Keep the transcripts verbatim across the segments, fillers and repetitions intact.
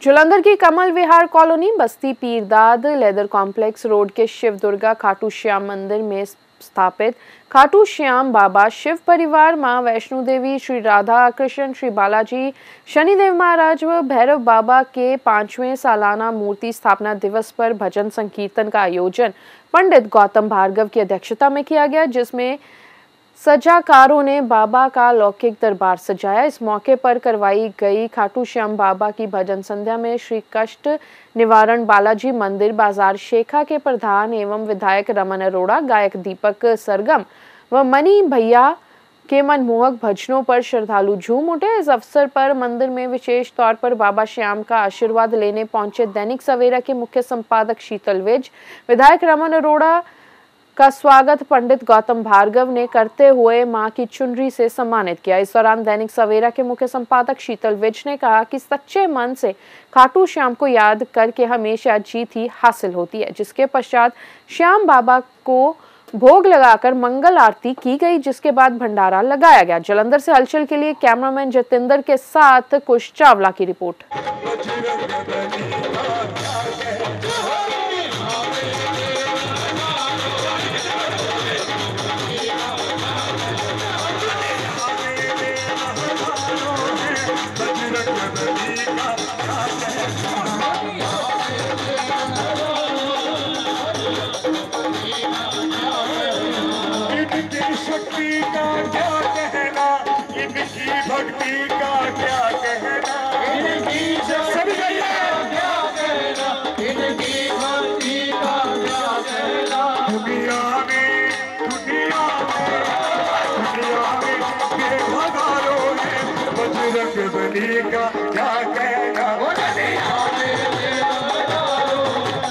जालंधर की कमल विहार कॉलोनी बस्ती पीरदाद leather complex road के शिव दुर्गा खाटू श्याम मंदिर में स्थापित खाटू श्याम बाबा शिव परिवार मां वैष्णो देवी श्री राधा कृष्ण श्री बालाजी शनिदेव महाराज व भैरव बाबा के पांचवें सालाना मूर्ति स्थापना दिवस पर भजन संकीर्तन का आयोजन पंडित गौतम भार्गव की अध्यक्षता में किया गया, जिसमें सजाकारों ने बाबा का लौकिक दरबार सजाया। इस मौके पर करवाई गई खाटू श्याम बाबा की भजन संध्या में श्री कष्ट निवारण बालाजी मंदिर बाजार शेखा के प्रधान एवं विधायक रमन अरोड़ा, गायक दीपक सरगम व मनी भैया के मनमोहक भजनों पर श्रद्धालु झूम उठे। इस अवसर पर मंदिर में विशेष तौर पर बाबा श्याम का आशीर्वाद लेने पहुंचे दैनिक सवेरा के मुख्य संपादक शीतल विज, विधायक रमन अरोड़ा का स्वागत पंडित गौतम भार्गव ने करते हुए मां की चुनरी से सम्मानित किया। इस दौरान दैनिक सवेरा के मुख्य संपादक शीतल विज ने कहा कि सच्चे मन से खाटू श्याम को याद करके हमेशा जीत ही हासिल होती है। जिसके पश्चात श्याम बाबा को भोग लगाकर मंगल आरती की गई, जिसके बाद भंडारा लगाया गया। जालंधर से हलचल के लिए कैमरामैन जतिंदर के साथ कुश चावला की रिपोर्ट। शक्ति का क्या कहना, इनकी भक्ति का क्या कहना, इनकी सभी का क्या कहना, इनकी भक्ति का क्या कहना। दुनिया में दुनिया में दुनिया में मेरे भगवानों ने बजरंग बली का क्या कहना। दुनिया में मेरे भगवानों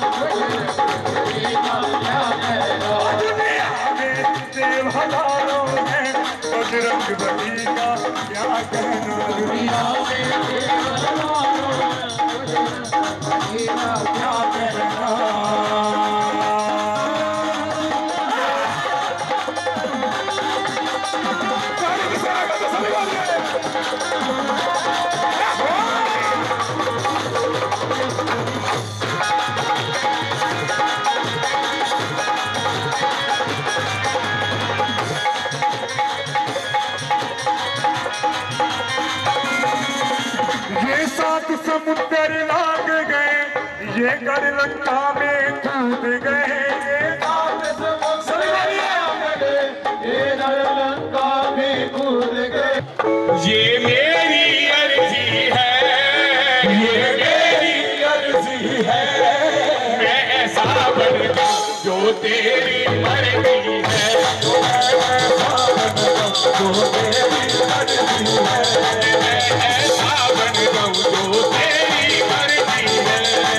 ने बजरंग बली का क्या कहना। दुनिया में क्या कहना। ये सात समुद्र लाग गए, ये गढ़ लंका में कूद गए। ये सात समुद्र लाग गए, ये गढ़ लंका में कूद गए। ये मेरी अर्जी है, ये मेरी अर्जी है, मैं ऐसा बन जाऊं जो तेरी मर्जी है। जो तेरी मर्जी है, मैं ऐसा बन जाऊं जो तेरी मर्जी है।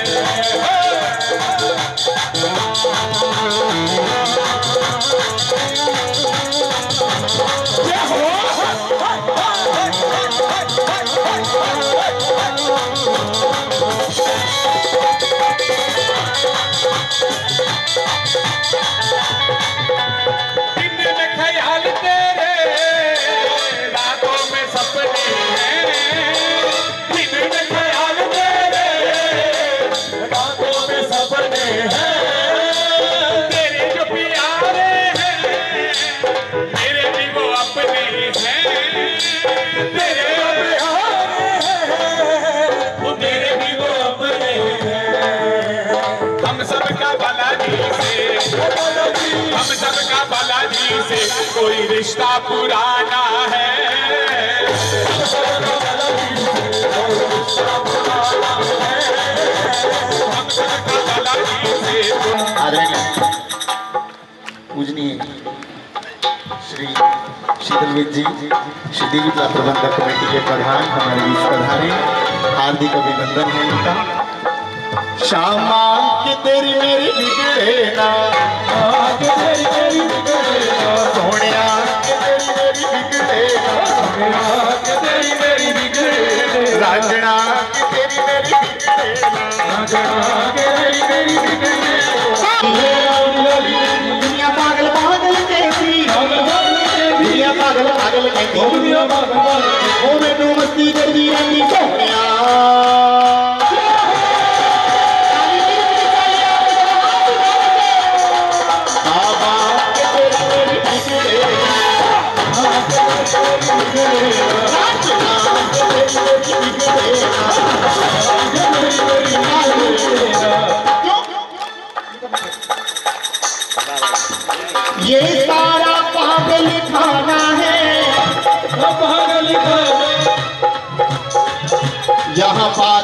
दिन में ख्याल तेरे, रातों में सपने हैं। दिन में ख्याल तेरे, रातों में सपने हैं। तेरे जो प्यारे हैं, मेरे भी वो अपने हैं। तेरे जो प्यारे हैं, वो मेरे भी वो अपने हैं। हम सबका बालाजी से, हम सबका बालाजी से कोई रिश्ता पुराना है। हम सबका बालाजी से कोई रिश्ता पुराना है। हम सबका बालाजी से। आदरणीय पूजनीय श्री शीतल विज जी, श्री देवी कला प्रबंधक कमेटी के प्रधान हमारे बीच पधारे, हार्दिक अभिनंदन है इनका। श्यामा के तेरी मेरी बिगड़े ना, के तेरी मेरी बिगड़े ना, सोनिया के तेरी मेरी बिगड़े ना, सोनिया के तेरी मेरी बिगड़े ना, राजना के तेरी मेरी बिगड़े ना, राजना के तेरी मेरी बिगड़े ना। दुनिया पागल पागल कहती, दुनिया पागल पागल कहती, दुनिया पागल पागल, ओ मैनू मस्ती करदी रहंदी सोनिया।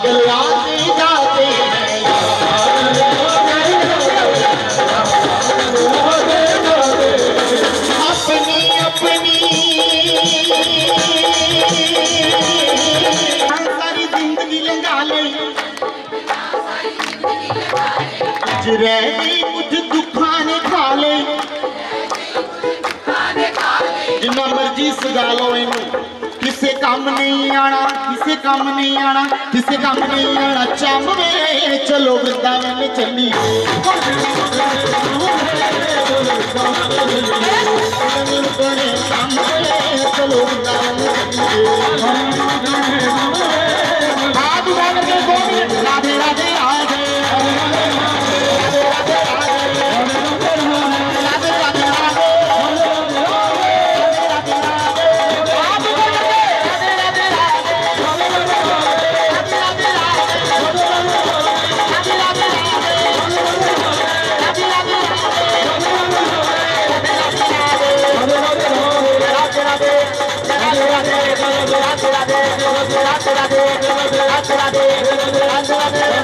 पागल आते जाते हैं अपनी अपनी सारी जिंदगी लंघा ली रह गई कुछ दुखा ने खा ले जिन्ना मर्जी सजा लो इनू किसे काम नहीं आना किसे काम नहीं आना किसे काम नहीं आना चामवे चलो वृंदावन चली चलो वृंदावन राधे राधे राधे राधे राधे राधे राधे राधे राधे राधे राधे